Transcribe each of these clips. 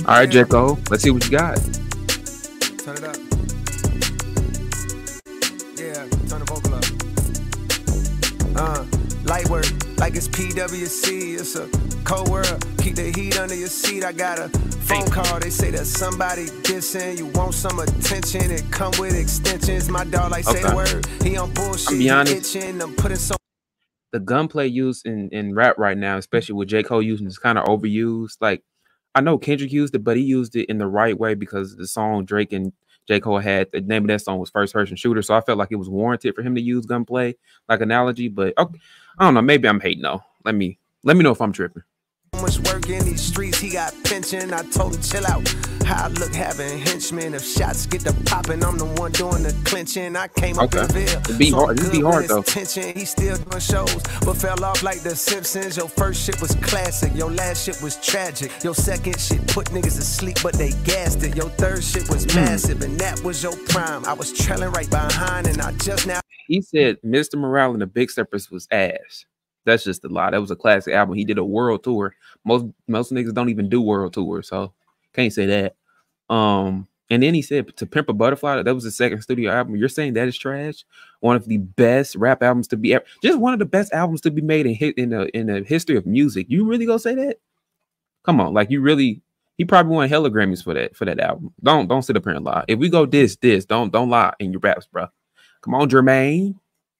All right, J. Cole, let's see what you got. Turn it up. Yeah, turn the vocal up. Light work, like it's PWC. It's a cold world. Keep the heat under your seat. I got a phone call. They say that somebody dissing. You want some attention. It come with extensions. My dog like say the word. He on bullshit. He itching. I'm putting so. The gunplay used in rap right now, especially with J. Cole using, is kind of overused. Like, I know Kendrick used it, but he used it in the right way because the song Drake and J. Cole had, the name of that song was First Person Shooter. So I felt like it was warranted for him to use gunplay like analogy. But okay, I don't know. Maybe I'm hating though. Let me know if I'm tripping. Much work in these streets, he got pension. I told him chill out. How I look having henchmen. If shots get to popping, I'm the one doing the clinching. I came up in Ville. It'd be hard. It'd be hard though. Tension. He still doing shows, but fell off like the Simpsons. Your first shit was classic. Your last shit was tragic. Your second shit put niggas to sleep, but they gassed it. Your third shit was massive, and that was your prime. I was trailing right behind, and I just now. He said Mr. Morale and the Big Steppers was ass. That's just a lie. That was a classic album. He did a world tour. Most niggas don't even do world tours, so can't say that. And then he said To Pimp a Butterfly, that was the second studio album. You're saying that is trash? One of the best rap albums to be ever, just one of the best albums to be made in the history of music. You really gonna say that? Come on, like you really? He probably won hella Grammys for that album. Don't sit up here and lie. If we go this, don't lie in your raps, bro. Come on, Jermaine.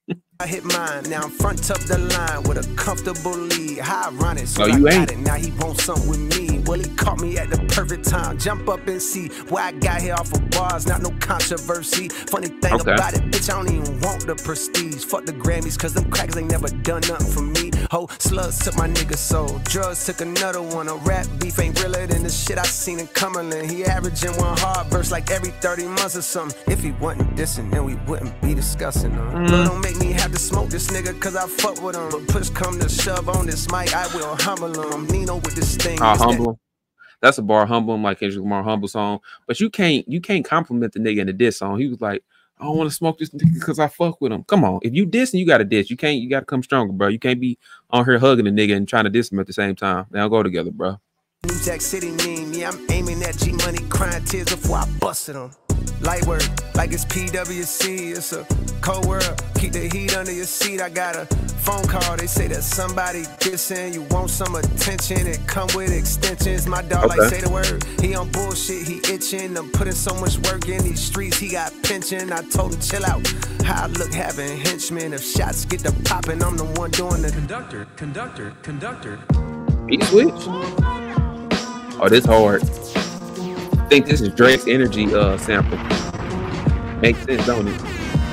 I hit mine, now I'm front of the line with a comfortable lead. How ironic, so no, you I ain't. got it, now he wants something with me. Well, he caught me at the perfect time. Jump up and see why I got here off of bars, not no controversy. Funny thing about it, bitch, I don't even want the prestige. Fuck the Grammys, cause them crackers ain't never done nothing for me. Ho, slugs took my nigga soul. Drugs took another one. A rap beef ain't realer than the shit I seen in Cumberland. He averaging one hard verse like every 30 months or something. If he wasn't dissing, then we wouldn't be discussing him. Don't make me have to smoke this nigga cause I fuck with him. But push come to shove on this mic, I will humble him. I'm Nino with this thing. Humble him. That's a bar. Humble him, like Kendrick Lamar Humble song. But you can't compliment the nigga in the diss song. He was like, I don't want to smoke this nigga because I fuck with him. Come on. If you dissing, you got to diss. You got to come stronger, bro. You can't be on here hugging the nigga and trying to diss him at the same time. They don't go together, bro. New Jack City meme. Yeah, I'm aiming at G Money, crying tears before I busted him. Light work, like it's PWC. It's a cold world. Keep the heat under your seat. I got a phone call. They say that somebody dissing. You want some attention. It come with extensions. My dog like say the word. He on bullshit. He itching. I'm putting so much work in these streets. He got pension. I told him chill out. How I look having henchmen. If shots get to popping, I'm the one doing the conductor. He switched. Oh, this hard. I think this is Drake's Energy sample. Makes sense, don't it?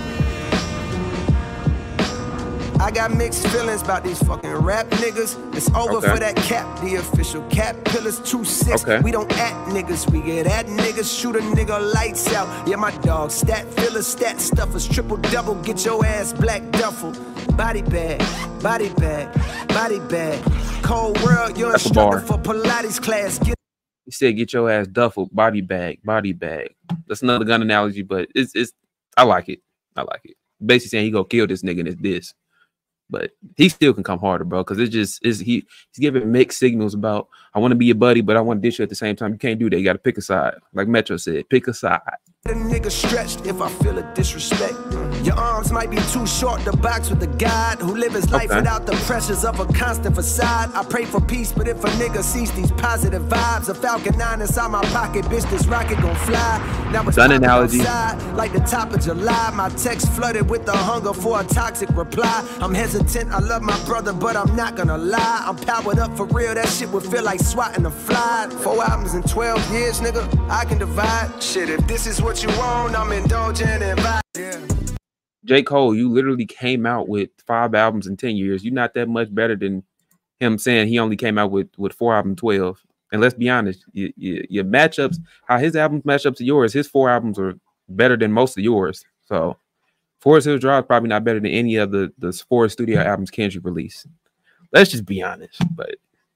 I got mixed feelings about these fucking rap niggas. It's over for that cap, the official cap pillars 2-6. We don't act niggas, we get at niggas. Shoot a nigga lights out. Yeah, my dog, stat fillers, stat stuffers, triple double, get your ass black duffel. Body bag, body bag, body bag. Cold world, you're instructor for Pilates class. He said, "Get your ass duffel, body bag, body bag." That's another gun analogy, but it's. I like it. I like it. Basically saying he gonna kill this nigga and it's this, but he still can come harder, bro. Because he's giving mixed signals about I want to be your buddy, but I want to dish you at the same time. You can't do that. You got to pick a side, like Metro said. Pick a side. The nigga stretched if I feel a disrespect. Your arms might be too short to box with the God who live his life without the pressures of a constant facade. I pray for peace, but if a nigga sees these positive vibes, a Falcon 9 inside my pocket, bitch, this rocket gon' fly. Now it's gun analogy. Outside, like the top of July, my text flooded with the hunger for a toxic reply. I'm hesitant, I love my brother, but I'm not gonna lie. I'm powered up for real, that shit would feel like swatting a fly. 4 albums in 12 years, nigga, I can divide. Shit, if this is what you want, I'm indulging in vibe. Yeah. J. Cole, you literally came out with 5 albums in 10 years. You're not that much better than him saying he only came out with 4 albums in 12. And let's be honest, your matchups, how his albums match up to yours, his 4 albums are better than most of yours. So Forest Hills Drive is probably not better than any of the 4 studio albums Kendrick released. Let's just be honest. But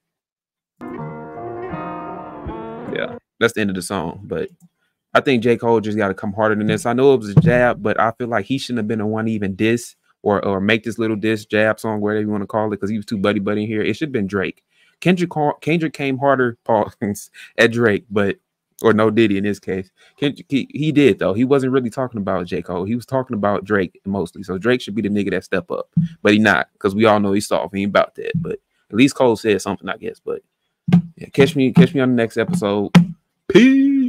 yeah, that's the end of the song. But I think J. Cole just got to come harder than this. I know it was a jab, but I feel like he shouldn't have been the one to even diss or make this little diss jab song, whatever you want to call it, because he was too buddy in here. It should have been Drake. Kendrick came harder, pause, at Drake, but or no Diddy in this case. Kendrick, he did though. He wasn't really talking about J. Cole. He was talking about Drake mostly. So Drake should be the nigga that step up, but he not, because we all know he's soft. He ain't about that. But at least Cole said something, I guess. But yeah, catch me on the next episode. Peace.